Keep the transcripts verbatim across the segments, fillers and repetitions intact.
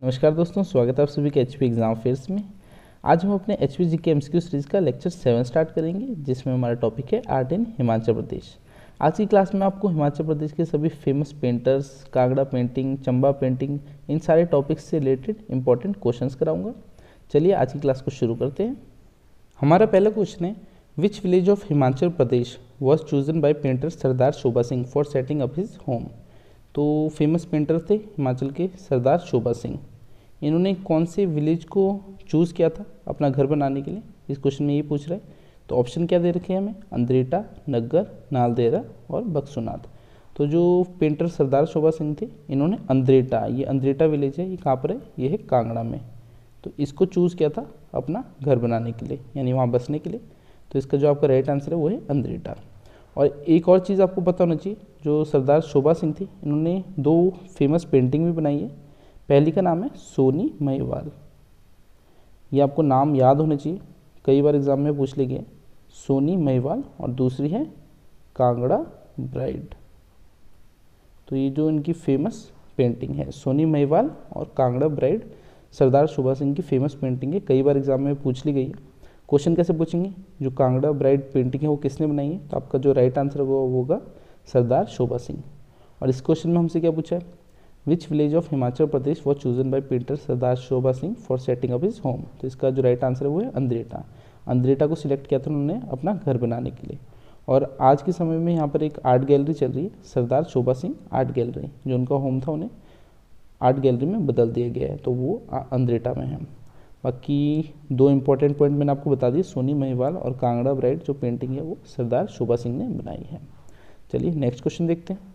नमस्कार दोस्तों, स्वागत है आप सभी के एचपी एग्जाम फेयर्स में। आज हम अपने एचपी जीके एमसीक्यू सीरीज का लेक्चर सेवन स्टार्ट करेंगे, जिसमें हमारा टॉपिक है आर्ट इन हिमाचल प्रदेश। आज की क्लास में आपको हिमाचल प्रदेश के सभी famous painters, Kangra painting, Chamba painting, इन सारे टॉपिक्स से रिलेटेड इंपॉर्टेंट क्वेश्चंस कराऊंगा। चलिए आज की क्लास को शुरू करते हैं। हमारा पहला क्वेश्चन है, which village of Himachal Pradesh was chosen by painter Sardar Shobha Singh for setting up his home. तो फेमस पेंटर थे हिमाचल के सरदार शोभा सिंह। इन्होंने कौन से विलेज को चूज़ किया था अपना घर बनाने के लिए, इस क्वेश्चन में ये पूछ रहा है। तो ऑप्शन क्या दे रखे हैं हमें, अंद्रेटा, नग्गर, नालदेहरा और बक्सुनाथ। तो जो पेंटर सरदार शोभा सिंह थे, इन्होंने अंद्रेटा, ये अंद्रेटा विलेज है, ये कहाँ पर है, ये है कांगड़ा में। तो इसको चूज़ किया था अपना घर बनाने के लिए, यानी वहाँ बसने के लिए। तो इसका जो आपका राइट आंसर है वो है अंद्रेटा। और एक और चीज़ आपको पता होना चाहिए, जो सरदार शोभा सिंह थी, इन्होंने दो फेमस पेंटिंग भी बनाई है। पहली का नाम है सोनी महिवाल, ये आपको नाम याद होना चाहिए, कई बार एग्जाम में पूछ ले गए, सोनी महिवाल। और दूसरी है कांगड़ा ब्राइड। तो ये जो इनकी फेमस पेंटिंग है, सोनी महिवाल और कांगड़ा ब्राइड, सरदार शोभा सिंह की फेमस पेंटिंग है, कई बार एग्जाम में पूछ ली गई है। क्वेश्चन कैसे पूछेंगे, जो कांगड़ा ब्राइड पेंटिंग है वो किसने बनाई है, तो आपका जो राइट आंसर होगा वो होगा सरदार शोभा सिंह। और इस क्वेश्चन में हमसे क्या पूछा है, which village of Himachal Pradesh was chosen by painter Sardar Shobha Singh for setting up his home. तो इसका जो राइट आंसर है वो है अंद्रेटा। अंद्रेटा को सिलेक्ट किया था उन्होंने अपना घर बनाने के लिए। और आज के समय में यहाँ पर एक आर्ट गैलरी चल रही है, सरदार शोभा सिंह आर्ट गैलरी, जो उनका होम था उन्हें आर्ट गैलरी में बदल दिया गया है, तो वो अंद्रेटा में है। बाकी दो इंपॉर्टेंट पॉइंट मैंने आपको बता दिए, सोनी महिवाल और कांगड़ा ब्राइड जो पेंटिंग है वो सरदार शोभा सिंह ने बनाई है। चलिए नेक्स्ट क्वेश्चन देखते हैं।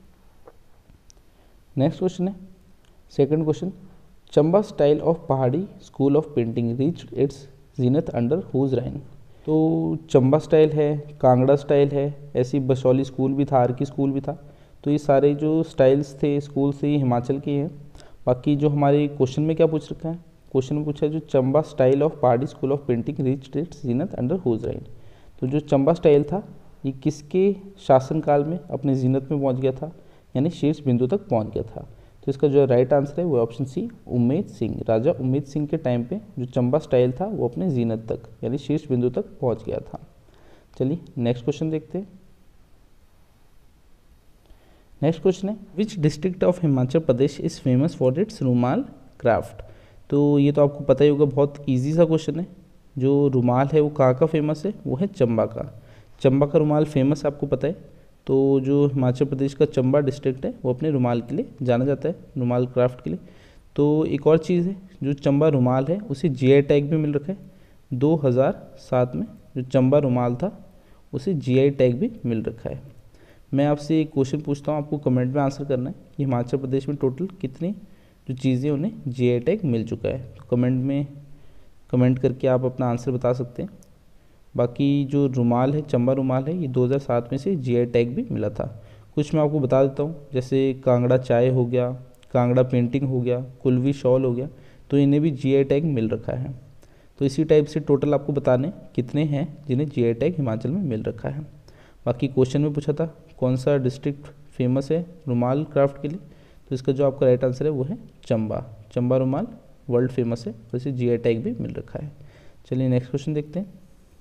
नेक्स्ट क्वेश्चन है, second question, Chamba style of Pahari school of painting reach its zenith under whose reign. तो चंबा स्टाइल है, कांगड़ा स्टाइल है, ऐसी बसौली स्कूल भी था, आर की स्कूल भी था। तो ये सारे जो स्टाइल्स थे स्कूल से, ये हिमाचल के हैं। बाकी जो हमारे क्वेश्चन में क्या पूछ रखा है, क्वेश्चन में पूछा है जो Chamba style of Pahari school of painting reach its zenith under whose reign. तो जो चंबा स्टाइल था ये किसके शासनकाल में अपने जीनत में पहुँच गया था, यानी शीर्ष बिंदु तक पहुँच गया था। तो इसका जो राइट आंसर है वो ऑप्शन सी, उम्मेद सिंह। राजा उम्मेद सिंह के टाइम पे जो चंबा स्टाइल था वो अपने जीनत तक, यानी शीर्ष बिंदु तक पहुंच गया था। चलिए नेक्स्ट क्वेश्चन देखते हैं। नेक्स्ट क्वेश्चन है, which district of Himachal Pradesh is famous for its rumal craft. तो ये तो आपको पता ही होगा, बहुत ईजी सा क्वेश्चन है। जो रुमाल है वो कहाँ का फेमस है, वो है चंबा का। चंबा का रुमाल फेमस आपको पता है। तो जो हिमाचल प्रदेश का चंबा डिस्ट्रिक्ट है वो अपने रुमाल के लिए जाना जाता है, रुमाल क्राफ्ट के लिए। तो एक और चीज़ है, जो चंबा रुमाल है उसे जीआई टैग भी मिल रखा है। दो हज़ार सात में जो चंबा रुमाल था उसे जीआई टैग भी मिल रखा है। मैं आपसे एक क्वेश्चन पूछता हूँ, आपको कमेंट में आंसर करना है कि हिमाचल प्रदेश में टोटल कितनी जो चीज़ें उन्हें जीआई टैग मिल चुका है। तो कमेंट में कमेंट करके आप अपना आंसर बता सकते हैं। बाकी जो रुमाल है, चंबा रुमाल है, ये दो हज़ार सात में से जीआई टैग भी मिला था। कुछ मैं आपको बता देता हूँ, जैसे कांगड़ा चाय हो गया, कांगड़ा पेंटिंग हो गया, कुल्वी शॉल हो गया, तो इन्हें भी जीआई टैग मिल रखा है। तो इसी टाइप से टोटल आपको बताने कितने हैं जिन्हें जीआई टैग हिमाचल में मिल रखा है। बाकी क्वेश्चन में पूछा था कौन सा डिस्ट्रिक्ट फेमस है रुमाल क्राफ्ट के लिए, तो इसका जो आपका राइट आंसर है वो है चंबा। चंबा रुमाल वर्ल्ड फेमस है और इसे जीआई टैग भी मिल रखा है। चलिए नेक्स्ट क्वेश्चन देखते हैं।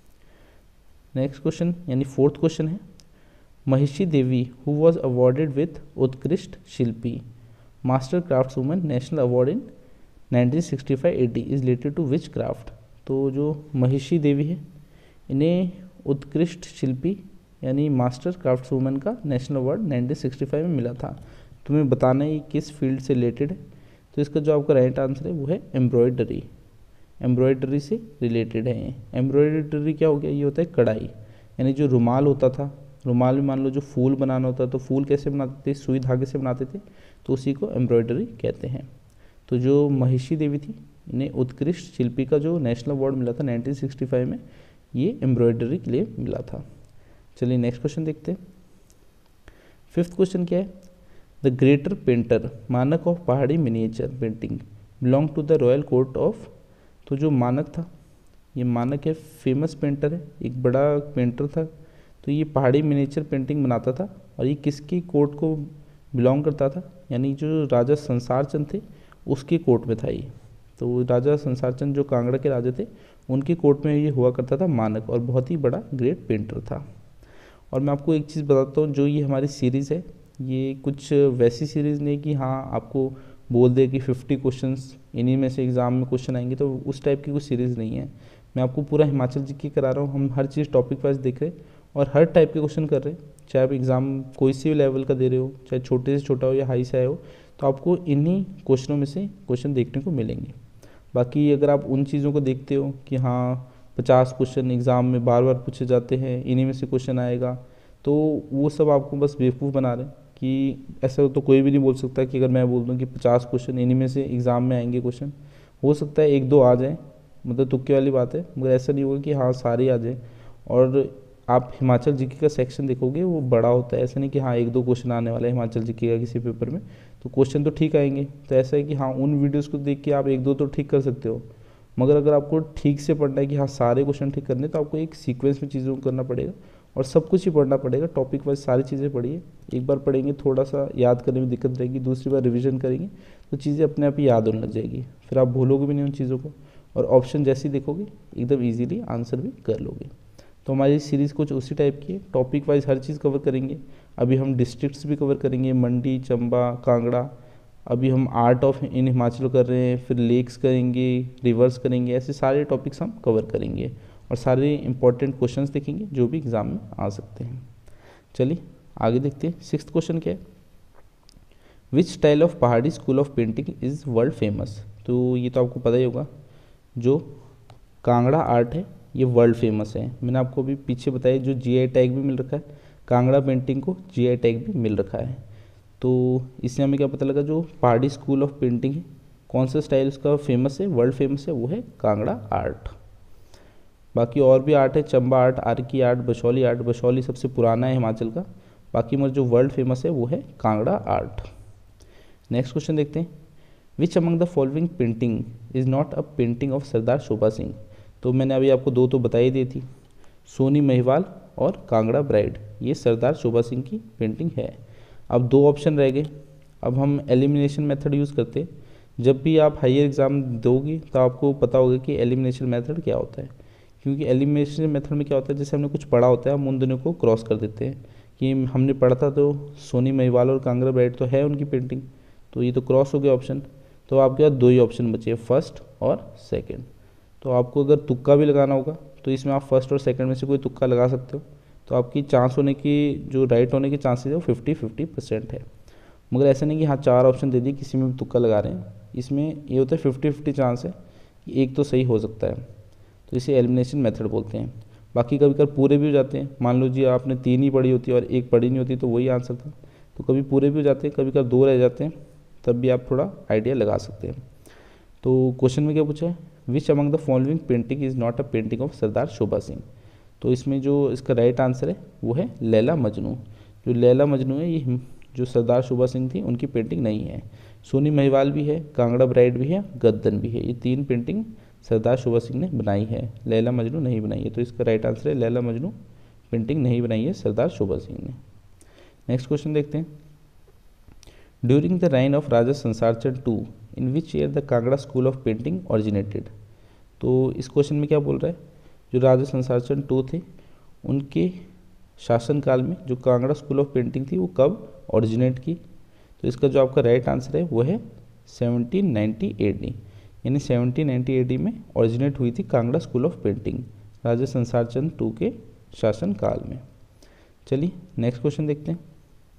नेक्स्ट क्वेश्चन यानी फोर्थ क्वेश्चन है, Mahishi Devi who was awarded with Utkrisht Shilpi master craft woman national award in nineteen sixty five it is related to which craft. तो जो महिषी देवी है इन्हें उत्कृष्ट शिल्पी यानी मास्टर क्राफ्ट वुमन का national award nineteen sixty five में मिला था। तुम्हें बताना है किस फील्ड से रिलेटेड है। तो इसका जो आपका राइट आंसर है वो है एम्ब्रॉयडरी। एम्ब्रॉयडरी से रिलेटेड है। एम्ब्रॉयडरी क्या हो गया, ये होता है कढ़ाई, यानी जो रुमाल होता था, रुमाल में मान लो जो फूल बनाना होता तो फूल कैसे बनाते थे, सुई धागे से बनाते थे, तो उसी को एम्ब्रॉयडरी कहते हैं। तो जो महिषी देवी थी इन्हें उत्कृष्ट शिल्पी का जो नेशनल अवार्ड मिला था नाइनटीन सिक्सटी फाइव में, ये एम्ब्रॉयडरी के लिए मिला था। चलिए नेक्स्ट क्वेश्चन देखते हैं। फिफ्थ क्वेश्चन क्या है, the greater painter Manak of Pahari miniature painting belong to the royal court of. तो जो मानक था, ये मानक है फेमस पेंटर है, एक बड़ा पेंटर था। तो ये पहाड़ी मिनिएचर पेंटिंग बनाता था और ये किसकी कोर्ट को बिलोंग करता था, यानी जो राजा संसार चंद थे उसके कोर्ट में था ये। तो राजा संसार चंद जो कांगड़ा के राजा थे, उनके कोर्ट में ये हुआ करता था मानक, और बहुत ही बड़ा ग्रेट पेंटर था। और मैं आपको एक चीज़ बताता हूँ, जो ये हमारी सीरीज़ है, ये कुछ वैसी सीरीज़ नहीं कि हाँ आपको बोल दे कि फिफ्टी क्वेश्चंस इन्हीं में से एग्ज़ाम में क्वेश्चन आएंगे, तो उस टाइप की कुछ सीरीज़ नहीं है। मैं आपको पूरा हिमाचल जीके करा रहा हूँ, हम हर चीज़ टॉपिक वाइज देख रहे हैं और हर टाइप के क्वेश्चन कर रहे हैं। चाहे आप एग्ज़ाम कोई सी भी लेवल का दे रहे हो, चाहे छोटे से छोटा हो या हाई से आए हो, तो आपको इन्हीं क्वेश्चनों में से क्वेश्चन देखने को मिलेंगे। बाकी अगर आप उन चीज़ों को देखते हो कि हाँ पचास क्वेश्चन एग्ज़ाम में बार बार पूछे जाते हैं, इन्हीं में से क्वेश्चन आएगा, तो वो सब आपको बस बेवकूफ़ बना रहे हैं कि ऐसा तो कोई भी नहीं बोल सकता कि अगर मैं बोल दूं कि पचास क्वेश्चन इन्हीं में से एग्ज़ाम में आएंगे क्वेश्चन, हो सकता है एक दो आ जाए, मतलब तुक्के वाली बात है, मगर ऐसा नहीं होगा कि हाँ सारे आ जाए। और आप हिमाचल जीके का सेक्शन देखोगे वो बड़ा होता है, ऐसा नहीं कि हाँ एक दो क्वेश्चन आने वाला है हिमाचल जीके का किसी पेपर में, तो क्वेश्चन तो ठीक आएंगे। तो ऐसा है कि हाँ उन वीडियोज़ को देख के आप एक दो तो ठीक कर सकते हो, मगर अगर आपको ठीक से पढ़ना है कि हाँ सारे क्वेश्चन ठीक करने, तो आपको एक सीक्वेंस में चीज़ों को करना पड़ेगा और सब कुछ ही पढ़ना पड़ेगा। टॉपिक वाइज सारी चीज़ें पढ़िए, एक बार पढ़ेंगे थोड़ा सा याद करने में दिक्कत रहेगी, दूसरी बार रिवीजन करेंगे तो चीज़ें अपने आप ही याद होने लग जाएगी, फिर आप भूलोगे भी नहीं उन चीज़ों को, और ऑप्शन जैसे ही देखोगे एकदम ईजीली आंसर भी कर लोगे। तो हमारी सीरीज़ कुछ उसी टाइप की है, टॉपिक वाइज हर चीज़ कवर करेंगे। अभी हम डिस्ट्रिक्ट्स भी कवर करेंगे, मंडी, चंबा, कांगड़ा। अभी हम आर्ट ऑफ इन हिमाचल कर रहे हैं, फिर लेक्स करेंगे, रिवर्स करेंगे, ऐसे सारे टॉपिक्स हम कवर करेंगे और सारे इंपॉर्टेंट क्वेश्चंस देखेंगे जो भी एग्ज़ाम में आ सकते हैं। चलिए आगे देखते हैं। सिक्स्थ क्वेश्चन क्या है, which style of Pahari school of painting is world famous. तो ये तो आपको पता ही होगा, जो कांगड़ा आर्ट है ये वर्ल्ड फेमस है। मैंने आपको अभी पीछे बताया, जो जीआई टैग भी मिल रखा है, कांगड़ा पेंटिंग को जीआई टैग भी मिल रखा है। तो इससे हमें क्या पता लगा, जो पहाड़ी स्कूल ऑफ पेंटिंग है, कौन सा स्टाइल उसका फेमस है, वर्ल्ड फेमस है, वो है कांगड़ा आर्ट। बाकी और भी आर्ट है, Chamba art, Arki art, Basohli art. Basohli सबसे पुराना है हिमाचल का, बाकी मगर जो वर्ल्ड फेमस है वो है कांगड़ा आर्ट। नेक्स्ट क्वेश्चन देखते हैं, which among the following painting is not a painting of Sardar शोभा सिंह। तो मैंने अभी आपको दो तो बताई दी थी, सोनी महिवाल और कांगड़ा ब्राइड, ये सरदार शोभा सिंह की पेंटिंग है। अब दो ऑप्शन रह गए, अब हम एलिमिनेशन मेथड यूज़ करते हैं। जब भी आप हायर एग्ज़ाम दोगे तो आपको पता होगा कि एलिमिनेशन मेथड क्या होता है, क्योंकि एलिमिनेशन मेथड में क्या होता है, जैसे हमने कुछ पढ़ा होता है हम उन दोनों को क्रॉस कर देते हैं कि हमने पढ़ा था तो सोनी महिवाल और कांगड़ा ब्राइड तो है उनकी पेंटिंग, तो ये तो क्रॉस हो गया ऑप्शन। तो आपके पास दो ही ऑप्शन बचे, फर्स्ट और सेकेंड। तो आपको अगर तुक्का भी लगाना होगा तो इसमें आप फर्स्ट और सेकंड में से कोई तुक्का लगा सकते हो, तो आपकी चांस होने की, जो राइट होने की चांसेस है वो फिफ्टी फिफ्टी परसेंट है। मगर ऐसा नहीं कि हाँ चार ऑप्शन दे दिए किसी में भी तुक्का लगा रहे हैं, इसमें ये होता है फिफ्टी फिफ्टी चांस है कि एक तो सही हो सकता है, तो इसे एलिमिनेशन मेथड बोलते हैं। बाकी कभी कभी पूरे भी हो जाते हैं, मान लो जी आपने तीन ही पढ़ी होती है और एक पढ़ी नहीं होती तो वही आंसर था, तो कभी पूरे भी हो जाते हैं, कभी कभी दो रह जाते हैं, तब भी आप थोड़ा आइडिया लगा सकते हैं। तो क्वेश्चन में क्या पूछा है, which among the following painting is not a painting of Sardar शोभा सिंह। तो इसमें जो इसका राइट आंसर है वो है लैला मजनू। जो लैला मजनू है ये जो सरदार शोभा सिंह थी उनकी पेंटिंग नहीं है। सोनी महिवाल भी है, कांगड़ा ब्राइड भी है, गद्दन भी है, ये तीन पेंटिंग सरदार शोभा सिंह ने बनाई है, लैला मजनू नहीं बनाई है। तो इसका राइट आंसर है लैला मजनू पेंटिंग नहीं बनाई है सरदार शोभा सिंह ने। नेक्स्ट क्वेश्चन देखते हैं, during the reign of Raja Sansar Chand two in which year the Kangra school of painting originated. तो इस क्वेश्चन में क्या बोल रहा है, जो राजा संसार चंद टू थे उनके शासनकाल में जो कांगड़ा स्कूल ऑफ पेंटिंग थी वो कब ऑरिजिनेट की। तो इसका जो आपका राइट आंसर है वो है सेवनटीन नाइन्टी ए डी, यानी सेवनटीन नाइन्टी ए डी में ऑरिजिनेट हुई थी Kangra school of painting Raja Sansar Chand to के शासनकाल में। चलिए नेक्स्ट क्वेश्चन देखते हैं।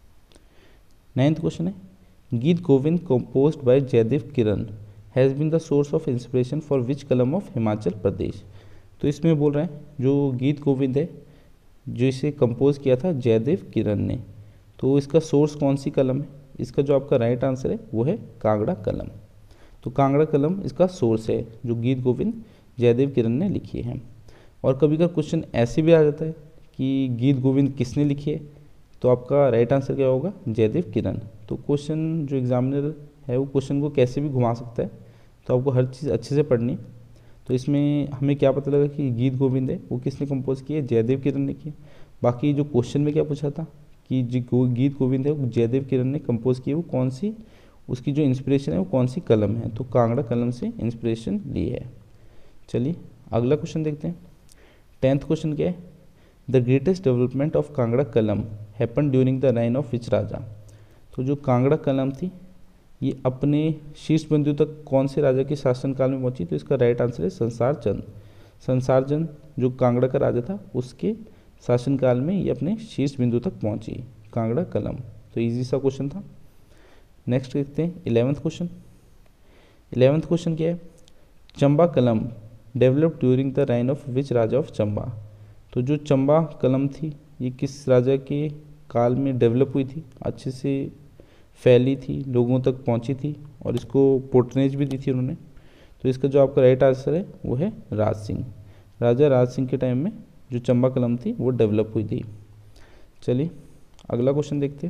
नाइन्थ क्वेश्चन है, Gita Govinda composed by Jayadeva Kiran has been the source of inspiration for which kalam of Himachal प्रदेश। तो इसमें बोल रहे हैं जो गीत गोविंद है जो इसे कंपोज किया था जयदेव किरण ने, तो इसका सोर्स कौन सी कलम है। इसका जो आपका राइट आंसर है वो है कांगड़ा कलम। तो कांगड़ा कलम इसका सोर्स है जो गीत गोविंद जयदेव किरण ने लिखी है। और कभी कभी क्वेश्चन ऐसे भी आ जाता है कि गीत गोविंद किसने लिखी है, तो आपका राइट आंसर क्या होगा, जयदेव किरण। तो क्वेश्चन जो एग्जामिनर है वो क्वेश्चन को कैसे भी घुमा सकता है, तो आपको हर चीज़ अच्छे से पढ़नी है। तो इसमें हमें क्या पता लगा कि गीत गोविंद है वो किसने कंपोज किया है, जयदेव किरण ने किया। बाकी जो क्वेश्चन में क्या पूछा था कि जो गीत गोविंद है वो जयदेव किरण ने कंपोज किया, वो कौन सी उसकी जो इंस्पिरेशन है वो कौन सी कलम है, तो कांगड़ा कलम से इंस्पिरेशन ली है। चलिए अगला क्वेश्चन देखते हैं। टेंथ क्वेश्चन क्या है, the greatest development of Kangra kalam happen during the reign of which Raja. तो जो कांगड़ा कलम थी ये अपने शीर्ष बिंदु तक कौन से राजा के शासनकाल में पहुंची, तो इसका राइट आंसर है संसार चंद। संसार चंद जो कांगड़ा का राजा था उसके शासनकाल में ये अपने शीर्ष बिंदु तक पहुंची कांगड़ा कलम। तो इजी सा क्वेश्चन था। नेक्स्ट देखते हैं इलेवेंथ क्वेश्चन। इलेवेंथ क्वेश्चन क्या है, Chamba kalam developed during the reign of which Raja of Chamba. तो जो चंबा कलम थी ये किस राजा के काल में डेवलप हुई थी, अच्छे से फैली थी, लोगों तक पहुंची थी और इसको पोर्टनेज भी दी थी उन्होंने। तो इसका जो आपका राइट आंसर है वो है राज सिंह। राजा राज सिंह के टाइम में जो चंबा कलम थी वो डेवलप हुई थी। चलिए अगला क्वेश्चन देखते हैं।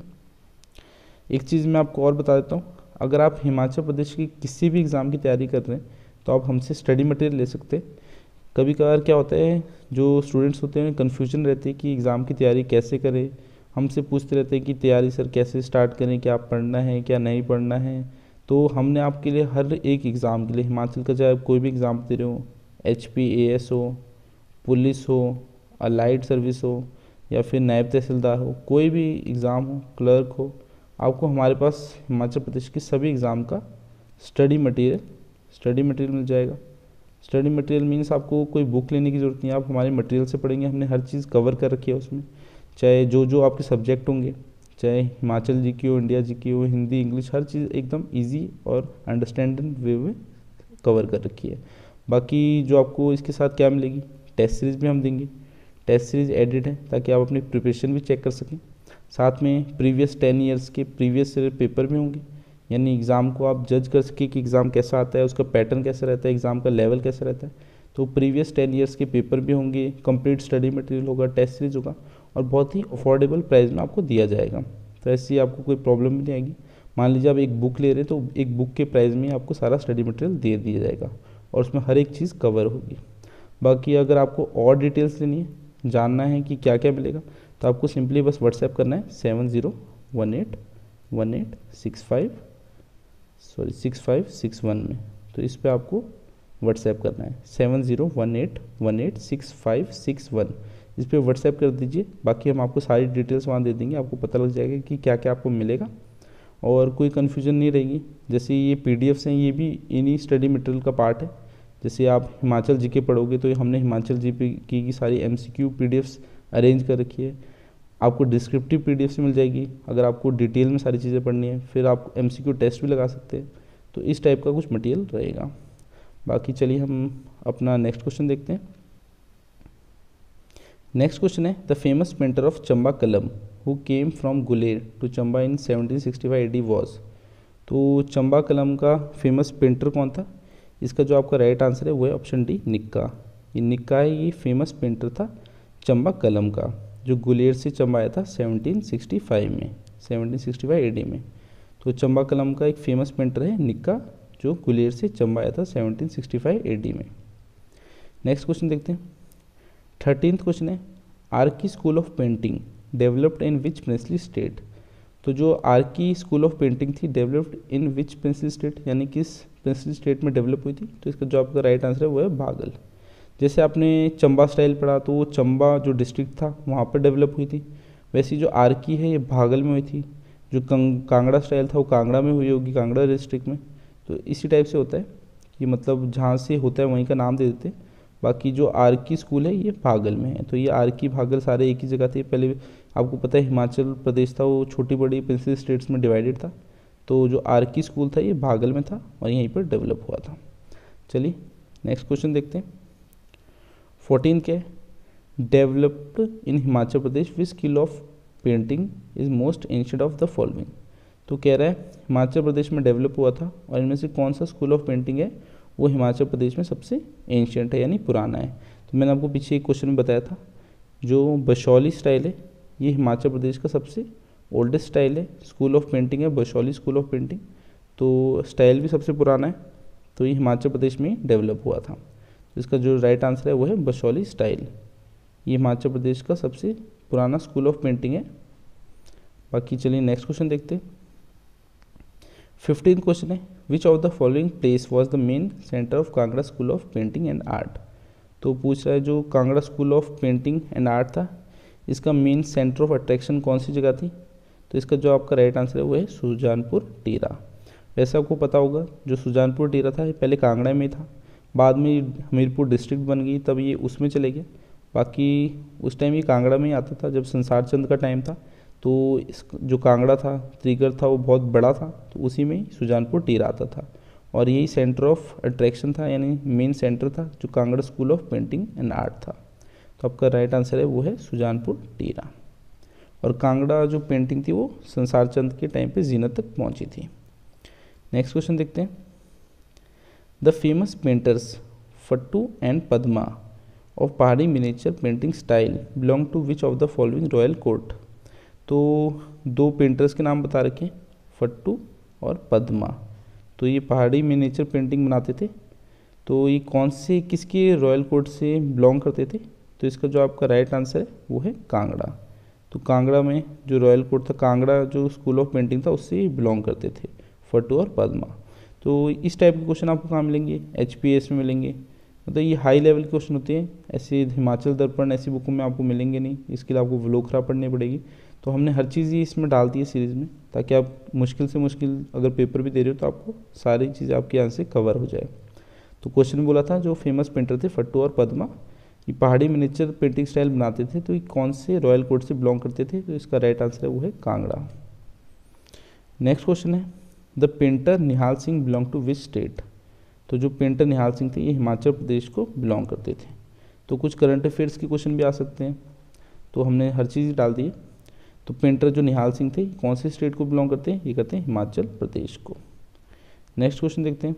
एक चीज़ मैं आपको और बता देता हूँ, अगर आप हिमाचल प्रदेश की किसी भी एग्ज़ाम की तैयारी कर रहे हैं तो आप हमसे स्टडी मटेरियल ले सकते हैं। कभी कभार क्या होता है, जो स्टूडेंट्स होते हैं कन्फ्यूजन रहती है कि एग्ज़ाम की तैयारी कैसे करें, हमसे पूछते रहते हैं कि तैयारी सर कैसे स्टार्ट करें, क्या पढ़ना है क्या नहीं पढ़ना है। तो हमने आपके लिए हर एक एग्ज़ाम के लिए, हिमाचल का चाहे आप कोई भी एग्ज़ाम दे रहे हो, एच पी ए एस हो, पुलिस हो, अलाइड सर्विस हो या फिर नायब तहसीलदार हो, कोई भी एग्ज़ाम हो, क्लर्क हो, आपको हमारे पास हिमाचल प्रदेश के सभी एग्ज़ाम का स्टडी मटेरियल स्टडी मटेरियल मिल जाएगा। स्टडी मटेरियल मीन्स आपको कोई बुक लेने की ज़रूरत नहीं है, आप हमारे मटेरियल से पढ़ेंगे। हमने हर चीज़ कवर कर रखी है उसमें, चाहे जो जो आपके सब्जेक्ट होंगे, चाहे हिमाचल जी की हो, इंडिया जी की हो, हिंदी इंग्लिश, हर चीज़ एकदम इजी और अंडरस्टैंडिंग वे में कवर कर रखी है। बाकी जो आपको इसके साथ क्या मिलेगी, टेस्ट सीरीज़ भी हम देंगे। टेस्ट सीरीज़ एडिट है ताकि आप अपनी प्रिपरेशन भी चेक कर सकें। साथ में प्रीवियस टेन ईयर्स के प्रीवियस पेपर भी होंगे, यानी एग्ज़ाम को आप जज कर सके कि एग्ज़ाम कैसा आता है, उसका पैटर्न कैसा रहता है, एग्ज़ाम का लेवल कैसा रहता है। तो प्रीवियस टेन ईयर्स के पेपर भी होंगे, कंप्लीट स्टडी मटेरियल होगा, टेस्ट सीरीज होगा और बहुत ही अफोर्डेबल प्राइस में आपको दिया जाएगा। तो ऐसी आपको कोई प्रॉब्लम भी नहीं आएगी। मान लीजिए आप एक बुक ले रहे हैं तो एक बुक के प्राइस में आपको सारा स्टडी मटेरियल दे दिया जाएगा और उसमें हर एक चीज़ कवर होगी। बाकी अगर आपको और डिटेल्स लेनी है, जानना है कि क्या क्या मिलेगा, तो आपको सिंपली बस व्हाट्सएप करना है seven zero one eight one eight six five sorry six five six one में। तो इस पर आपको व्हाट्सएप करना है seven zero one eight one eight six five six one. इस पर व्हाट्सएप कर दीजिए, बाकी हम आपको सारी डिटेल्स वहाँ दे देंगे, आपको पता लग जाएगा कि क्या क्या आपको मिलेगा और कोई कन्फ्यूजन नहीं रहेगी। जैसे ये पीडीएफ्स हैं ये भी इन्हीं स्टडी मटेरियल का पार्ट है। जैसे आप हिमाचल जीके पढ़ोगे तो हमने हिमाचल जीके की सारी एमसीक्यू पीडीएफ्स अरेंज कर रखी है। आपको डिस्क्रिप्टिव पीडीएफ से मिल जाएगी अगर आपको डिटेल में सारी चीज़ें पढ़नी है, फिर आप एमसीक्यू टेस्ट भी लगा सकते हैं। तो इस टाइप का कुछ मटेरियल रहेगा। बाकी चलिए हम अपना नेक्स्ट क्वेश्चन देखते हैं। नेक्स्ट क्वेश्चन है the famous painter of Chamba kalam who came from Guler to Chamba in seventeen sixty five AD was. तो चंबा कलम का फेमस पेंटर कौन था, इसका जो आपका राइट आंसर है वो है ऑप्शन डी निक्का। ये निक्का है, ये फेमस पेंटर था चंबा कलम का, जो गुलेर से चंबा आया था सेवनटीन सिक्सटी फाइव में सेवनटीन सिक्सटी फाइव एडी में। तो चंबा कलम का एक फेमस पेंटर है निक्का, जो गुलेर से चंबा आया था सेवनटीन सिक्सटी फाइव एडी में। नेक्स्ट क्वेश्चन देखते हैं। थर्टीन्थ क्वेश्चन है Arki school of painting developed in which princely state. तो जो आर्की स्कूल ऑफ पेंटिंग थी developed in which princely state, यानी किस प्रिंसली स्टेट में डेवलप हुई थी, तो इसका जो आपका राइट आंसर है वो है भागल। जैसे आपने चंबा स्टाइल पढ़ा तो वो चंबा जो डिस्ट्रिक्ट था वहाँ पर डेवलप हुई थी, वैसे जो आर्की है ये भागल में हुई थी। जो कांगड़ा स्टाइल था वो कांगड़ा में हुई होगी, कांगड़ा डिस्ट्रिक्ट में। तो इसी टाइप से होता है कि मतलब जहाँ से होता है वहीं का नाम दे देते हैं। बाकी जो आर्की स्कूल है ये भागल में है। तो ये आर्की भागल सारे एक ही जगह थे। पहले आपको पता है हिमाचल प्रदेश था वो छोटी बड़ी प्रिंसली स्टेट्स में डिवाइडेड था। तो जो आर्की स्कूल था ये भागल में था और यहीं पर डेवलप हुआ था। चलिए नेक्स्ट क्वेश्चन देखते हैं। फोर्टीन के developed in Himachal Pradesh which skill of painting is most ancient of the following. तो कह रहा है हिमाचल प्रदेश में डेवलप हुआ था और इनमें से कौन सा स्कूल ऑफ पेंटिंग है वो हिमाचल प्रदेश में सबसे एंशिएंट है यानी पुराना है। तो मैंने आपको पीछे एक क्वेश्चन में बताया था, जो बशौली स्टाइल है ये हिमाचल प्रदेश का सबसे ओल्डेस्ट स्टाइल है। स्कूल ऑफ पेंटिंग है बशौली स्कूल ऑफ पेंटिंग, तो स्टाइल भी सबसे पुराना है। तो ये हिमाचल प्रदेश में डेवलप हुआ था। तो इसका जो राइट आंसर है वो है बशौली स्टाइल। ये हिमाचल प्रदेश का सबसे पुराना स्कूल ऑफ पेंटिंग है। बाकी चलिए नेक्स्ट क्वेश्चन देखते हैं। फिफ्टीन क्वेश्चन है, which of the following place was the main centre of Kangra school of painting and art. तो पूछ रहा है जो Kangra school of painting and art था, इसका मेन सेंटर ऑफ अट्रैक्शन कौन सी जगह थी। तो इसका जो आपका राइट आंसर है वो है सुजानपुर टीरा। वैसे आपको पता होगा जो सुजानपुर टीरा था ये पहले कांगड़ा में था, बाद में हमीरपुर डिस्ट्रिक्ट बन गई, तब ये उसमें चले गए। बाकी उस टाइम ये कांगड़ा में ही आता था, जब संसार चंद का टाइम था तो इस जो कांगड़ा था त्रिगर था वो बहुत बड़ा था, तो उसी में ही सुजानपुर टीरा आता था और यही सेंटर ऑफ अट्रैक्शन था, यानी मेन सेंटर था जो Kangra school of painting and art था। तो आपका राइट आंसर है वो है सुजानपुर टीरा। और कांगड़ा जो पेंटिंग थी वो संसार चंद के टाइम पे जीनत तक पहुंची थी। नेक्स्ट क्वेश्चन देखते हैं, the famous painters Fattu and Padma of Pahari miniature painting style belong to which of the following royal court. तो दो पेंटर्स के नाम बता रखे, फट्टू और पद्मा। तो ये पहाड़ी मिनिएचर पेंटिंग बनाते थे, तो ये कौन से किसके रॉयल कोर्ट से बिलोंग करते थे। तो इसका जो आपका राइट आंसर है वो है कांगड़ा। तो कांगड़ा में जो रॉयल कोर्ट था, कांगड़ा जो स्कूल ऑफ पेंटिंग था उससे ही बिलोंग करते थे फट्टू और पद्मा। तो इस टाइप के क्वेश्चन आपको कहाँ मिलेंगे, एच पी एस में मिलेंगे। मतलब ये हाई लेवल के क्वेश्चन होते हैं, ऐसे हिमाचल दर्पण ऐसी बुकों में आपको मिलेंगे नहीं, इसके लिए आपको व्लोकरा पढ़नी पड़ेगी। तो हमने हर चीज़ ही इसमें डाल दी है सीरीज़ में, ताकि आप मुश्किल से मुश्किल अगर पेपर भी दे रहे हो तो आपको सारी चीज़ें आपके यहाँ से कवर हो जाए। तो क्वेश्चन बोला था जो फेमस पेंटर थे फट्टू और पद्मा, ये पहाड़ी मिनिएचर पेंटिंग स्टाइल बनाते थे, तो ये कौन से रॉयल कोर्ट से बिलोंग करते थे। तो इसका राइट आंसर है वो है कांगड़ा। नेक्स्ट क्वेश्चन है, the painter Nihal Singh belong to which state. तो जो पेंटर निहाल सिंह थे ये हिमाचल प्रदेश को बिलोंग करते थे। तो कुछ करंट अफेयर्स के क्वेश्चन भी आ सकते हैं, तो हमने हर चीज़ डाल दी है। तो पेंटर जो निहाल सिंह थे कौन से स्टेट को बिलोंग करते हैं, ये कहते हैं हिमाचल प्रदेश को। नेक्स्ट क्वेश्चन देखते हैं,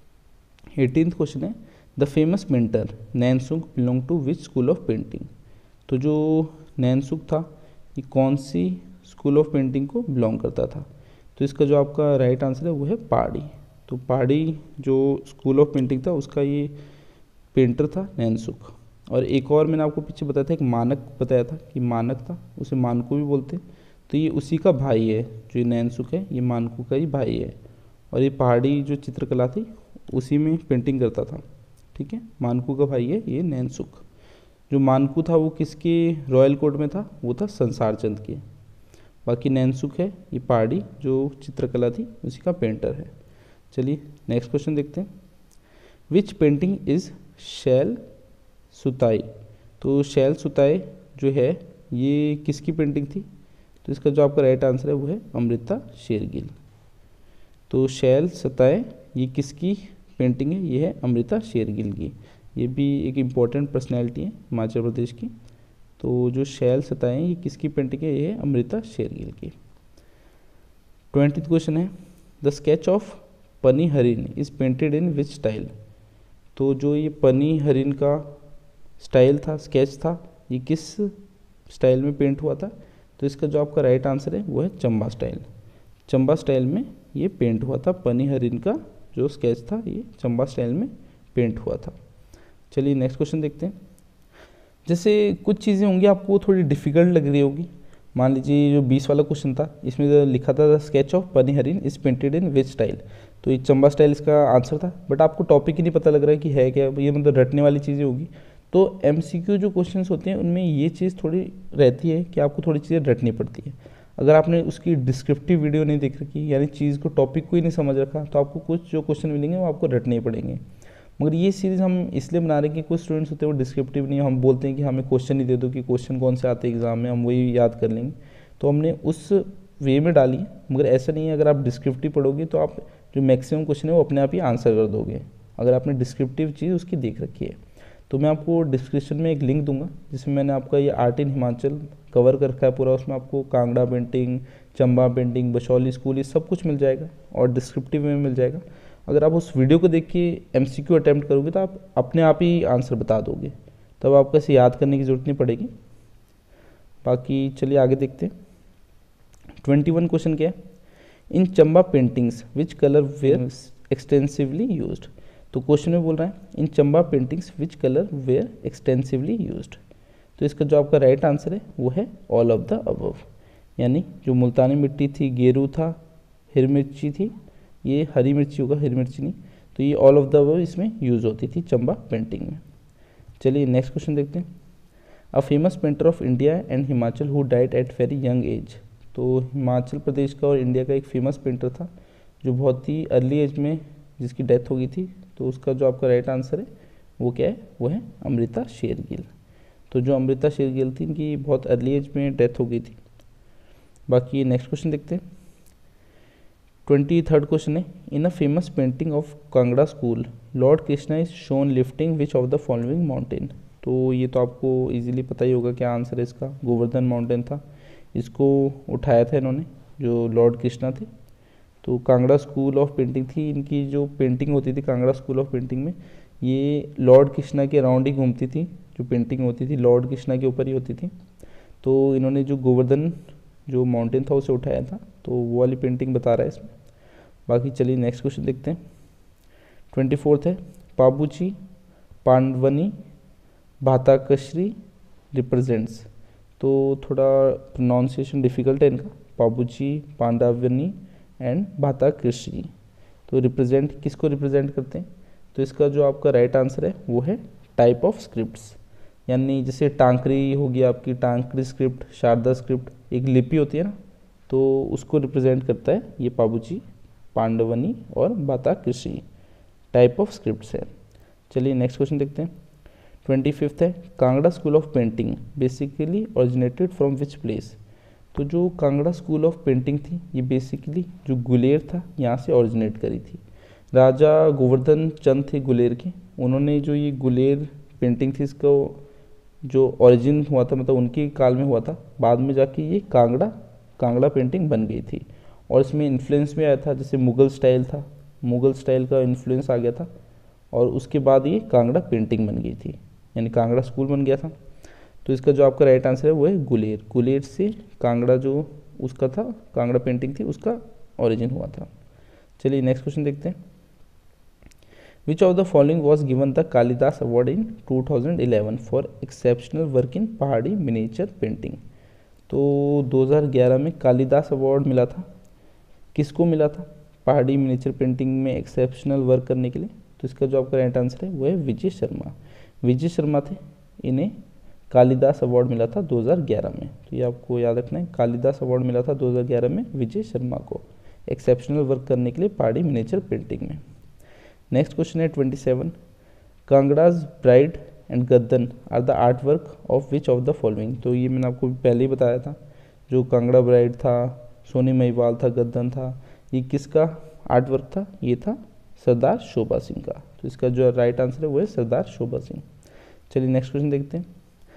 एटीन्थ क्वेश्चन है, the famous painter Nainsukh belong to which school of painting. तो जो नैनसुख था ये कौन सी स्कूल ऑफ पेंटिंग को बिलोंग करता था। तो इसका जो आपका राइट आंसर है वो है पहाड़ी। तो पहाड़ी जो स्कूल ऑफ पेंटिंग था उसका ये पेंटर था नैनसुख। और एक और मैंने आपको पीछे बताया था, एक मानक बताया था कि मानक था, उसे मानको भी बोलते हैं। तो ये उसी का भाई है, जो ये नैनसुख है ये मानको का ही भाई है। और ये पहाड़ी जो चित्रकला थी उसी में पेंटिंग करता था, ठीक है। मानको का भाई है ये नैनसुख। जो मानको था वो किसके रॉयल कोर्ट में था, वो था संसार चंद के। बाकी नैनसुख है ये पहाड़ी जो चित्रकला थी उसी का पेंटर है। चलिए नेक्स्ट क्वेश्चन देखते हैं, विच पेंटिंग इज शैल सुताई। तो शैल सुताई जो है ये किसकी पेंटिंग थी। तो इसका जो आपका राइट आंसर है वो है अमृता शेरगिल। तो शैल सुताई ये किसकी पेंटिंग है, ये है अमृता शेरगिल की। ये भी एक इम्पॉर्टेंट पर्सनैलिटी है हिमाचल प्रदेश की। तो जो शैल सताएँ ये किसकी पेंटिंग है, ये है अमृता शेरगिल की। ट्वेंटी क्वेश्चन है, the sketch of Pani Harin is painted in which style. तो जो ये पनी हरिन का स्टाइल था, स्केच था, ये किस स्टाइल में पेंट हुआ था। तो इसका जो आपका राइट आंसर है वो है चंबा स्टाइल। चंबा स्टाइल में ये पेंट हुआ था, पनी हरिन का जो स्केच था ये चंबा स्टाइल में पेंट हुआ था। चलिए नेक्स्ट क्वेश्चन देखते हैं, जैसे कुछ चीज़ें होंगी आपको थोड़ी डिफ़िकल्ट लग रही होगी। मान लीजिए जो बीस वाला क्वेश्चन था इसमें जो लिखा था the sketch of Pani Harin is painted in which style. तो ये चंबा स्टाइल इसका आंसर था, बट आपको टॉपिक ही नहीं पता लग रहा है कि है क्या, ये मतलब रटने वाली चीज़ें होगी। तो एमसीक्यू जो क्वेश्चंस होते हैं उनमें ये चीज़ थोड़ी रहती है कि आपको थोड़ी चीज़ें रटनी पड़ती है। अगर आपने उसकी डिस्क्रिप्टिव वीडियो नहीं देख रखी, यानी चीज़ को टॉपिक को ही नहीं समझ रखा, तो आपको कुछ जो क्वेश्चन मिलेंगे वो आपको रटने ही पड़ेंगे। मगर ये सीरीज़ हम इसलिए बना रहे हैं कि कुछ स्टूडेंट्स होते हैं वो डिस्क्रिप्टिव नहीं, हम बोलते हैं कि हमें क्वेश्चन ही दे दो कि क्वेश्चन कौन से आते हैं एग्जाम में, हम वही याद कर लेंगे। तो हमने उस वे में डाली है, मगर ऐसा नहीं है अगर आप डिस्क्रिप्टिव पढ़ोगे तो आप जो मैक्सिमम क्वेश्चन है वो अपने आप ही आंसर कर दोगे, अगर आपने डिस्क्रिप्टिव चीज़ उसकी देख रखी है। तो मैं आपको डिस्क्रिप्शन में एक लिंक दूंगा जिसमें मैंने आपका ये आर्ट इन हिमाचल कवर कर रखा है पूरा, उसमें आपको Kangra painting, Chamba painting, Basohli school ये सब कुछ मिल जाएगा और डिस्क्रिप्टिव में मिल जाएगा। अगर आप उस वीडियो को देख के एमसीक्यू अटैम्प्ट करोगे तो आप अपने आप ही आंसर बता दोगे, तब आपको ऐसे याद करने की ज़रूरत नहीं पड़ेगी। बाकी चलिए आगे देखते हैं। ट्वेंटी वन क्वेश्चन क्या है, in Chamba paintings which colour were extensively used. तो क्वेश्चन में बोल रहा है in Chamba paintings which colour were extensively used. तो इसका जो आपका राइट आंसर है वो है ऑल ऑफ द अबव, यानी जो मुल्तानी मिट्टी थी, गेरू था, हिरमिर्ची थी ये हरी मिर्ची होगा, हरी मिर्ची नहीं, तो ये ऑल ऑफ द अबव इसमें यूज़ होती थी चंबा पेंटिंग में। चलिए नेक्स्ट क्वेश्चन देखते हैं। A famous painter of India and Himachal who died at very young age. तो हिमाचल प्रदेश का और इंडिया का एक फेमस पेंटर था जो बहुत ही अर्ली एज में जिसकी डेथ हो गई थी। तो उसका जो आपका राइट आंसर है वो क्या है, वो है अमृता शेरगिल। तो जो अमृता शेरगिल थी इनकी बहुत अर्ली एज में डेथ हो गई थी। बाकी नेक्स्ट क्वेश्चन देखते हैं। ट्वेंटी थर्ड क्वेश्चन है, in a famous painting of Kangra school lord Krishna is shown lifting which of the following mountain. तो ये तो आपको इजीली पता ही होगा क्या आंसर है इसका, गोवर्धन माउंटेन था, इसको उठाया था इन्होंने जो लॉर्ड कृष्णा थे। तो कांगड़ा स्कूल ऑफ पेंटिंग थी, इनकी जो पेंटिंग होती थी कांगड़ा स्कूल ऑफ पेंटिंग में ये लॉर्ड कृष्णा के अराउंड ही घूमती थी, जो पेंटिंग होती थी लॉर्ड कृष्णा के ऊपर ही होती थी। तो इन्होंने जो गोवर्धन जो माउंटेन था उसे उठाया था, तो वो वाली पेंटिंग बता रहा है इसमें। बाकी चलिए नेक्स्ट क्वेश्चन देखते हैं। ट्वेंटी फोर्थ है, पाबूची पांडवनी भाताकश्री रिप्रेजेंट्स। तो थोड़ा प्रोनाउंसिएशन डिफ़िकल्ट है इनका, पाबूची पांडवनी एंड भाताकश्री। तो रिप्रेजेंट किसको रिप्रेजेंट करते हैं, तो इसका जो आपका राइट आंसर है वो है टाइप ऑफ स्क्रिप्ट्स, यानी जैसे टांकरी होगी आपकी, टांकरी स्क्रिप्ट, शारदा स्क्रिप्ट, एक लिपि होती है ना, तो उसको रिप्रेजेंट करता है ये पाबूची पांडवनी और भाताकश्री, टाइप ऑफ स्क्रिप्ट्स है। चलिए नेक्स्ट क्वेश्चन देखते हैं। ट्वेंटी फिफ्थ है, Kangra school of painting basically originated from which place. तो जो कांगड़ा स्कूल ऑफ पेंटिंग थी ये बेसिकली जो गुलेर था यहाँ से ओरिजिनेट करी थी। राजा गोवर्धन चंद थे गुलेर के, उन्होंने जो ये गुलेर पेंटिंग थी इसको जो ओरिजिन हुआ था मतलब उनके काल में हुआ था, बाद में जाके ये कांगड़ा कांगड़ा पेंटिंग बन गई थी। और इसमें इन्फ्लुएंस भी आया था, जैसे मुग़ल स्टाइल था, मुग़ल स्टाइल का इन्फ्लुएंस आ गया था और उसके बाद ये कांगड़ा पेंटिंग बन गई थी, यानी कांगड़ा स्कूल बन गया था। तो इसका जो आपका राइट आंसर है वो है गुलेर, गुलेर से कांगड़ा जो उसका था कांगड़ा पेंटिंग थी उसका ओरिजिन हुआ था। चलिए नेक्स्ट क्वेश्चन देखते हैं। Which of the following was given the Kalidas award in two thousand eleven for exceptional work in Pahari miniature painting. तो दो हज़ार ग्यारह में कालिदास अवार्ड मिला था, किसको मिला था, पहाड़ी मिनिएचर पेंटिंग में एक्सेप्शनल वर्क करने के लिए। तो इसका जो आपका राइट आंसर है वो है विजय शर्मा, विजय शर्मा थे, इन्हें कालिदास अवार्ड मिला था दो हज़ार ग्यारह में। तो ये आपको याद रखना है, कालिदास अवार्ड मिला था दो हज़ार ग्यारह में विजय शर्मा को एक्सेप्शनल वर्क करने के लिए पहाड़ी मिनिएचर पेंटिंग में। नेक्स्ट क्वेश्चन है twenty seven, Kangra's bride and Gaddan are the art work of which of the following. तो ये मैंने आपको पहले ही बताया था, जो कांगड़ा ब्राइड था, सोनी महिवाल था, गद्दन था, ये किसका आर्ट वर्क था, ये था सरदार शोभा सिंह का। तो इसका जो राइट आंसर है वो है सरदार शोभा सिंह। चलिए नेक्स्ट क्वेश्चन देखते हैं।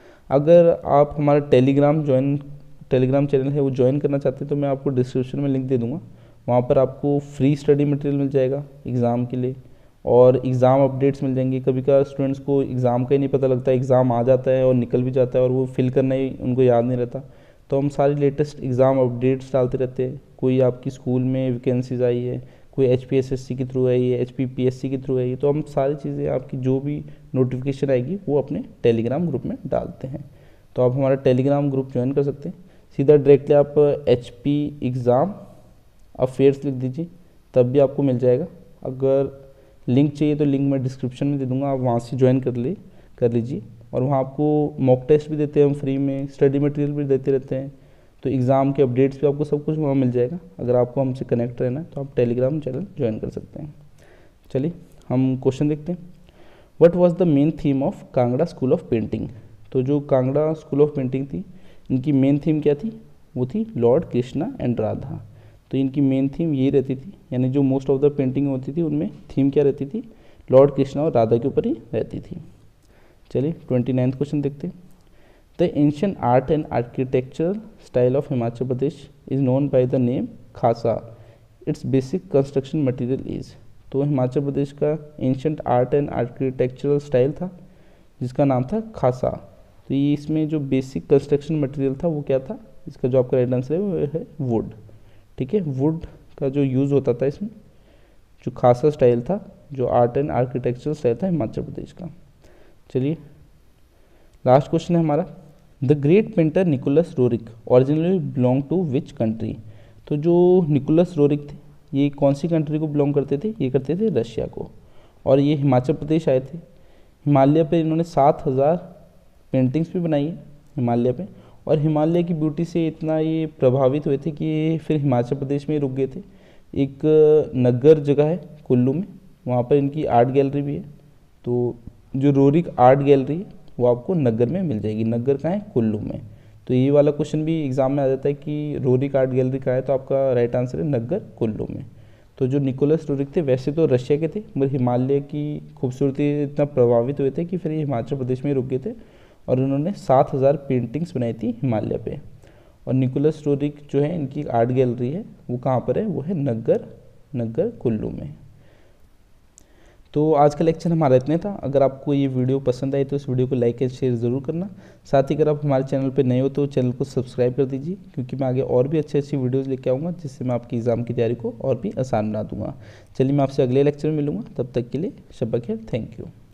अगर आप हमारा टेलीग्राम ज्वाइन टेलीग्राम चैनल है वो ज्वाइन करना चाहते हैं तो मैं आपको डिस्क्रिप्शन में लिंक दे दूंगा, वहाँ पर आपको फ्री स्टडी मटेरियल मिल जाएगा एग्ज़ाम के लिए और एग्ज़ाम अपडेट्स मिल जाएंगी। कभी कभार स्टूडेंट्स को एग्ज़ाम का ही नहीं पता लगता, एग्ज़ाम आ जाता है और निकल भी जाता है और वो फिल करना ही उनको याद नहीं रहता। तो हम सारी लेटेस्ट एग्ज़ाम अपडेट्स डालते रहते हैं, कोई आपकी स्कूल में वैकेंसीज आई है, कोई H P S S C के थ्रू आई है, H P P S C के थ्रू आई है, तो हम सारी चीज़ें आपकी जो भी नोटिफिकेशन आएगी वो अपने टेलीग्राम ग्रुप में डालते हैं। तो आप हमारा टेलीग्राम ग्रुप ज्वाइन कर सकते हैं, सीधा डायरेक्टली आप एच पी एग्ज़ाम अफेयर्स लिख दीजिए तब भी आपको मिल जाएगा। अगर लिंक चाहिए तो लिंक मैं डिस्क्रिप्शन में दे दूँगा, आप वहाँ से ज्वाइन कर ले कर लीजिए। और वहाँ आपको मॉक टेस्ट भी देते हैं हम फ्री में, स्टडी मटेरियल भी देते रहते हैं, तो एग्ज़ाम के अपडेट्स भी आपको सब कुछ वहाँ मिल जाएगा। अगर आपको हमसे कनेक्ट रहना है तो आप टेलीग्राम चैनल ज्वाइन कर सकते हैं। चलिए हम क्वेश्चन देखते हैं। What was the main theme of Kangra school of painting. तो जो कांगड़ा स्कूल ऑफ पेंटिंग थी इनकी मेन थीम क्या थी, वो थी लॉर्ड कृष्णा एंड राधा। तो इनकी मेन थीम यही रहती थी, यानी जो मोस्ट ऑफ द पेंटिंग होती थी उनमें थीम क्या रहती थी, लॉर्ड कृष्णा और राधा के ऊपर ही रहती थी। चलिए ट्वेंटी नाइन्थ क्वेश्चन देखते हैं। The ancient art and architectural style of Himachal Pradesh is known by the name Khasa, its basic construction material is. तो हिमाचल प्रदेश का ancient art and architectural style था जिसका नाम था खासा। तो ये इसमें जो बेसिक कंस्ट्रक्शन मटेरियल था वो क्या था, इसका जो आपका राइट आंसर है वो है वुड। ठीक है, वुड का जो यूज़ होता था इसमें, जो खासा स्टाइल था, जो आर्ट एंड आर्किटेक्चरल स्टाइल था हिमाचल प्रदेश का। चलिए लास्ट क्वेश्चन है हमारा, the great painter Nicholas Roerich originally belong to which country. तो जो निकोलस रोरिक थे ये कौन सी कंट्री को बिलोंग करते थे? ये करते थे रशिया को। और ये हिमाचल प्रदेश आए थे। हिमालय पे इन्होंने सात हज़ार पेंटिंग्स भी बनाई है हिमालय पे। और हिमालय की ब्यूटी से इतना ये प्रभावित हुए थे कि फिर हिमाचल प्रदेश में ही रुक गए थे। एक नग्गर जगह है कुल्लू में, वहाँ पर इनकी आर्ट गैलरी भी है। तो जो रोरिक आर्ट गैलरी है वो आपको नग्गर में मिल जाएगी। नग्गर कहाँ है? कुल्लू में। तो ये वाला क्वेश्चन भी एग्जाम में आ जाता है कि रोरिक आर्ट गैलरी कहाँ है, तो आपका राइट आंसर है नग्गर कुल्लू में। तो जो निकोलस रोरिक थे वैसे तो रशिया के थे, मगर हिमालय की खूबसूरती इतना प्रभावित हुए थे कि फिर ये हिमाचल प्रदेश में रुक गए थे और उन्होंने सात हज़ार पेंटिंग्स बनाई थी हिमालय पे। और निकोलस रोरिक जो है इनकी आर्ट गैलरी है वो कहाँ पर है? वो है नग्गर नग्गर कुल्लू में। तो आज का लेक्चर हमारा इतना था। अगर आपको ये वीडियो पसंद आई तो इस वीडियो को लाइक एंड शेयर ज़रूर करना। साथ ही अगर आप हमारे चैनल पर नए हो तो चैनल को सब्सक्राइब कर दीजिए, क्योंकि मैं आगे और भी अच्छी अच्छी वीडियोज़ लेके आऊँगा जिससे मैं आपकी एग्ज़ाम की तैयारी को और भी आसान बना दूँगा। चलिए मैं आपसे अगले लेक्चर में मिलूँगा, तब तक के लिए शब्बा खैर, थैंक यू।